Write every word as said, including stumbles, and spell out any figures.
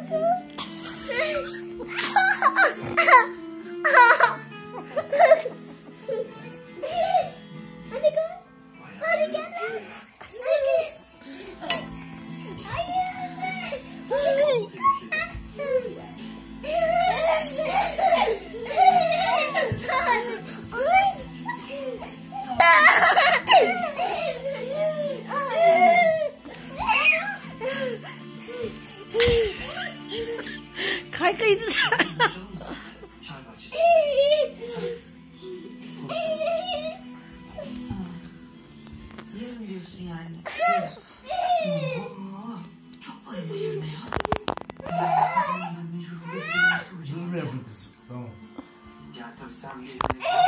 Hadi gel. Hadi gel. Kaykaydı. Yarın diyorsun yani. Oo, çok var ama yarın ya. Ben mecbur bu gösterimi soracağım. Dur mu yapayım kızım? Tamam. Ya tabii sen bir evine